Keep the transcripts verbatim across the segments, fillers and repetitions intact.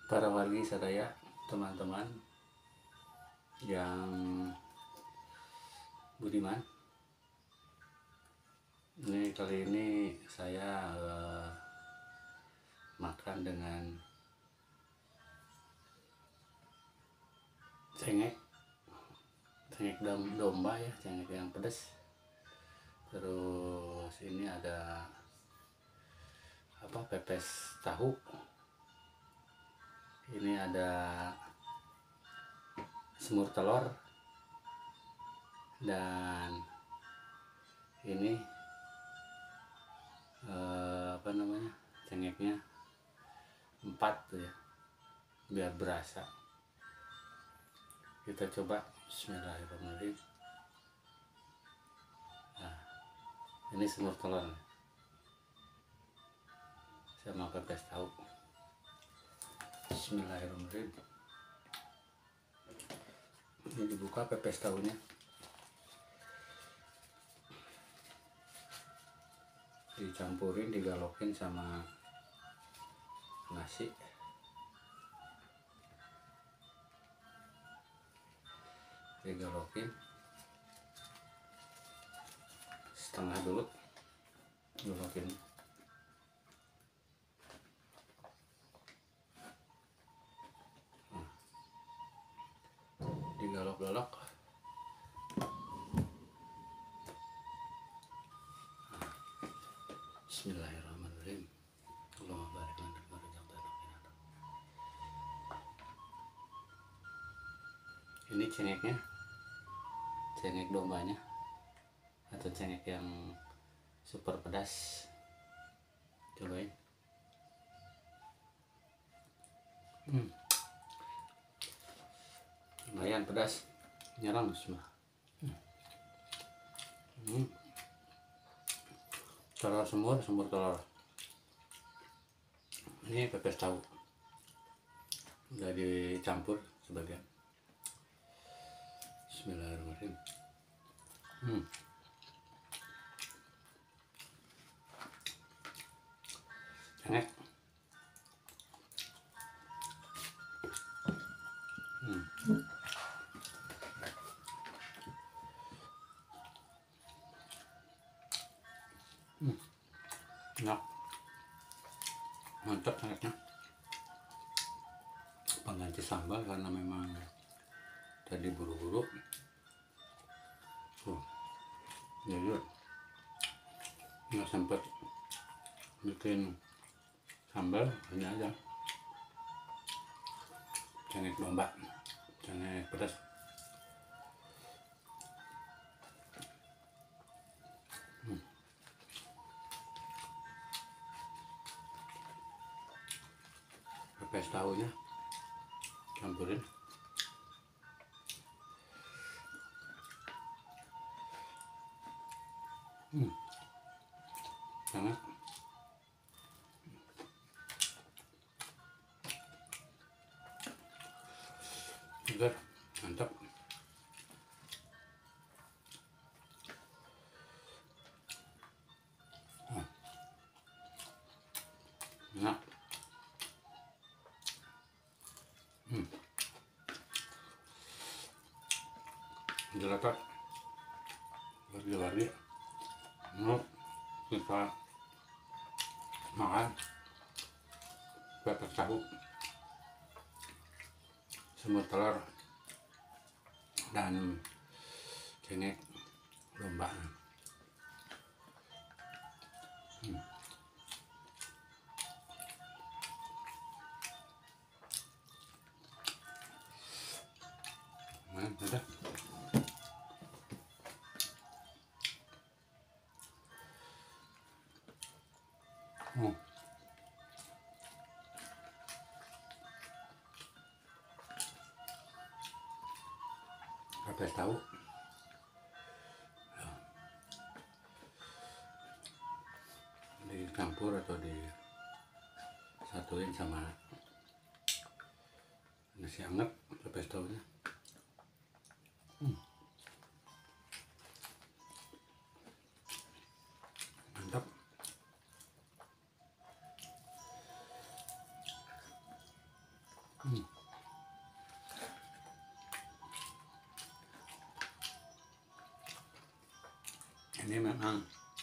para wargi sadaya, teman-teman yang budiman. Ini kali ini saya uh, makan dengan cengek, cengek domba ya, cengek yang pedas. Terus ini ada apa, pepes tahu. Ini ada semur telur, dan ini eh, apa namanya, cengeknya empat tuh ya, biar berasa. Kita coba. Bismillahirrahmanirrahim. Nah, ini semur telur sama pepes tahu. Bismillahirrahmanirrahim. Ini dibuka pepes tahunya. Dicampurin, digalokin sama nasi. Digalokin setengah dulu, galokin. Digalok-galok. Bismillahirrahmanirrahim. Allahumma barik lana fi ma razaqtana. Ini cengeknya, cengek dombanya atau cengek yang super pedas. Cobain. Hmm. Lumayan pedas, nyerang semua. Hmm. Telur semur, semur telur. Ini pepes tahu, udah dicampur sebagian. Bismillahirrahmanirrahim. Hmm. Enak. Hmm. Hmm. Enak, mantap enaknya. Pengganti sambal karena memang tadi buru-buru. Tuh, jadi nggak sempet bikin sambal, ini aja cengek domba, cengek pedas. Hmm. Pepes tahunya campurin. Hmm. Enak. Segar, mantap. Nah. Enak. Hmm. Jelakat wargi-wargi mau kita makan pepes tahu, semur telur, dan cengek domba. Hmm. Nah, udah. Hmm. Pepes tahu dicampur atau disatuin sama nasi anget, pepes tahunya. Hmm. Mantap. Hmm. Ini memang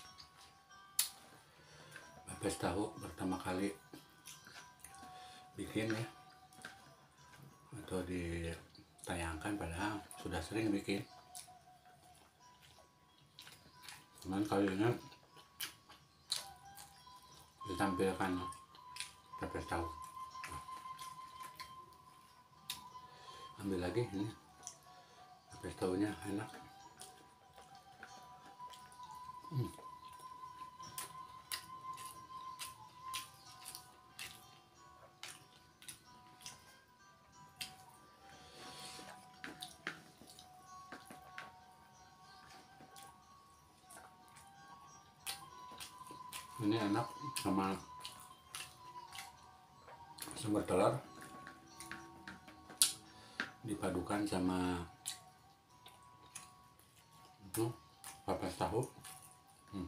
pepes tahu pertama kali bikin ya, atau ditayangkan, padahal sudah sering bikin. Cuman kali ini ditampilkan pepes tahu. Ambil lagi ini pepes tahunya enak. Hmm. Ini enak sama sumber telur dipadukan sama itu pepes tahu. Hmm.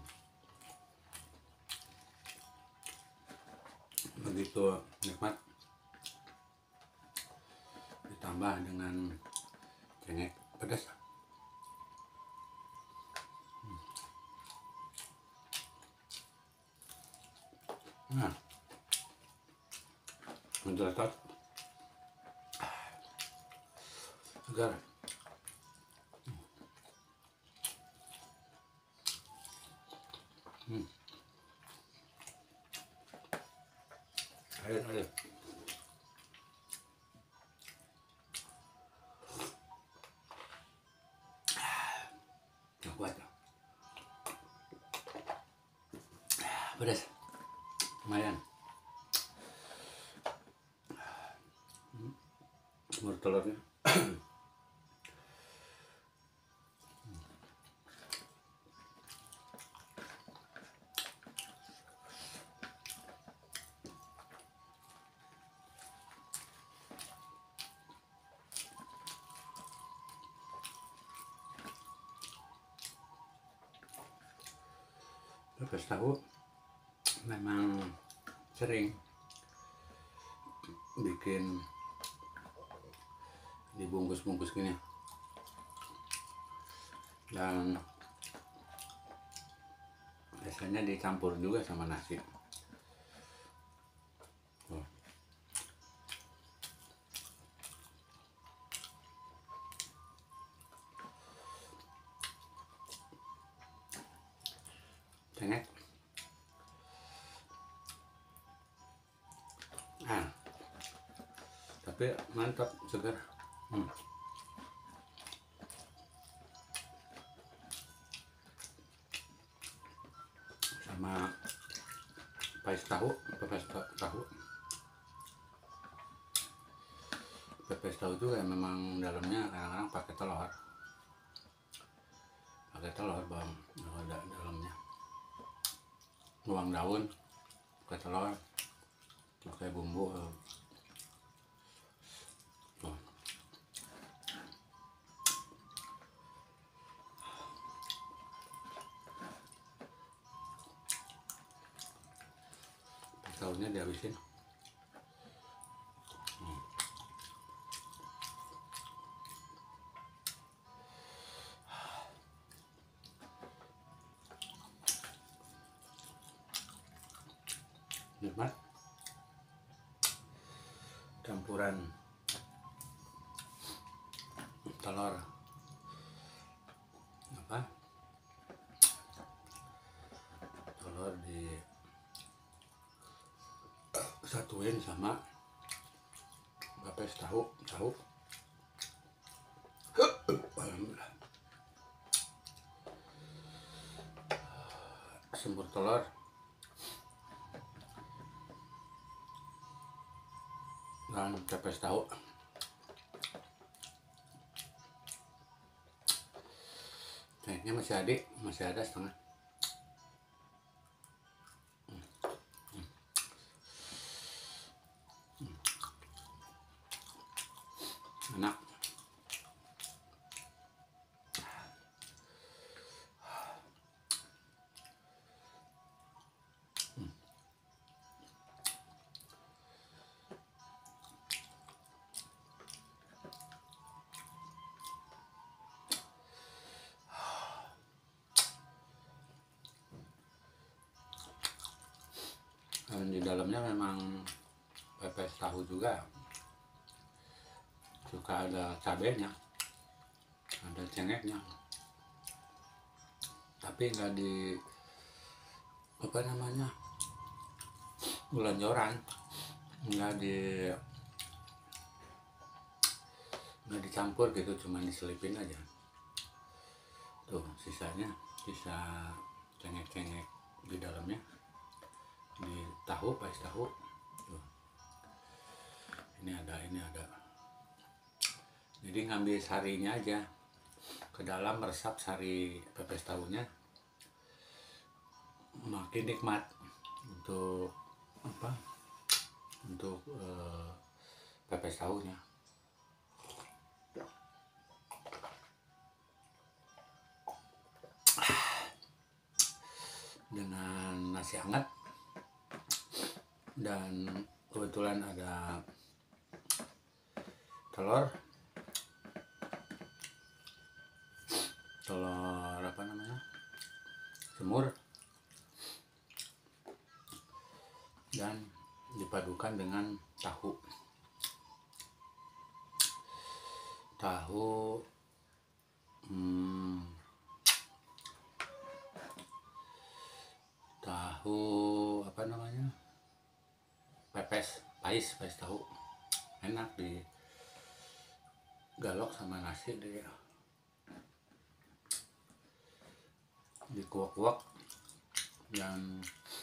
Begitu nikmat, ditambah dengan cengek pedas. Nah, mencetak segar. Hmm. Ayo, ayo. Gak kuat. Pedas. Lumayan. Hmm. Semur telurnya. Pepes tahu memang sering bikin dibungkus-bungkus gini, dan biasanya dicampur juga sama nasi. Oh. Cengek. Ah, tapi mantap, segar. Hmm. Sama pepes tahu, pepes tahu, pepes tahu juga memang dalamnya kadang-kadang pakai telur, pakai telur bang, ada dalamnya, bawang daun, pakai telur, pakai bumbu. Tuh. Tahunya dihabisin. Hmm. Nikmat. Campuran telur apa? Telur di satuin sama pepes tahu, tahu. Alhamdulillah. Semur telur dan pepes tahu. Kayaknya masih ada, masih ada setengah. Hmm. Hmm. Hmm. Enak. Hmm. soalnya memang pepes tahu juga suka ada cabenya, ada cengeknya, tapi nggak di apa namanya gelonjoran, nggak di nggak dicampur gitu, cuma diselipin aja. Tuh sisanya sisa cengek-cengek di dalamnya, di tahu, pais tahu. Tuh. Ini ada, ini ada. Jadi ngambil sarinya aja ke dalam, meresap sari pepes tahunya, makin nikmat untuk apa? Untuk uh, pepes tahunya. Dengan nasi hangat, dan kebetulan ada telur telur apa namanya semur, dan dipadukan dengan tahu tahu hmm, tahu apa namanya pepes pais pais tahu, enak di galok sama nasi, di dikuak-kuak, yang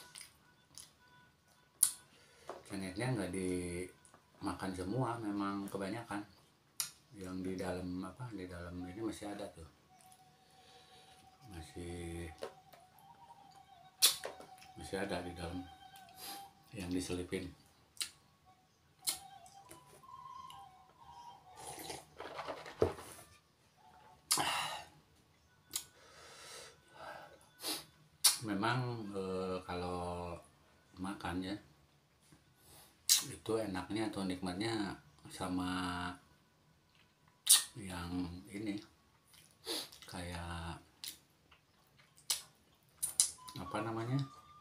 cengeknya nggak dimakan semua, memang kebanyakan yang di dalam apa di dalam ini masih ada tuh, masih masih ada di dalam yang diselipin. Memang e, kalau makan ya itu enaknya atau nikmatnya sama yang ini, kayak apa namanya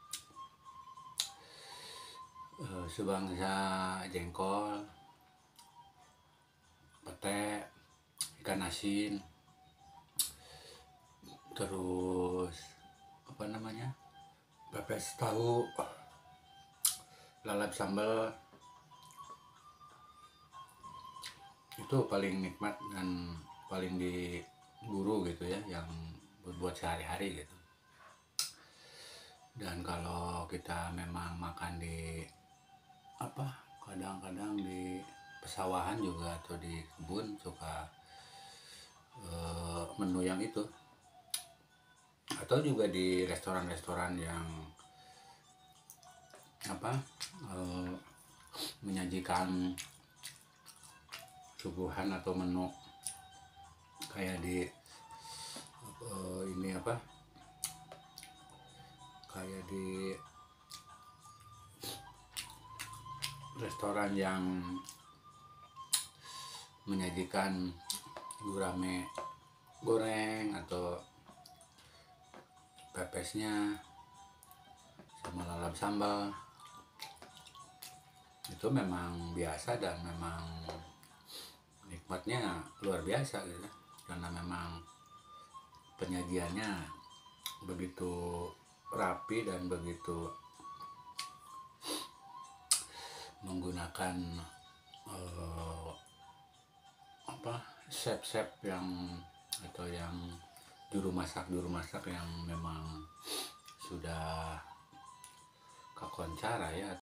e, sebangsa jengkol, pete, ikan asin, terus apa namanya pepes tahu, lalap sambal, itu paling nikmat dan paling diburu gitu ya, yang buat sehari-hari gitu. Dan kalau kita memang makan di apa kadang-kadang di pesawahan juga atau di kebun, suka uh, menu yang itu, atau juga di restoran-restoran yang apa uh, menyajikan suguhan atau menu kayak di uh, ini apa kayak di restoran yang menyajikan gurame goreng atau pepesnya sama lalap sambal, itu memang biasa dan memang nikmatnya luar biasa gitu, karena memang penyajiannya begitu rapi dan begitu menggunakan uh, apa chef-chef yang atau yang juru masak juru masak yang memang sudah kakoncara ya.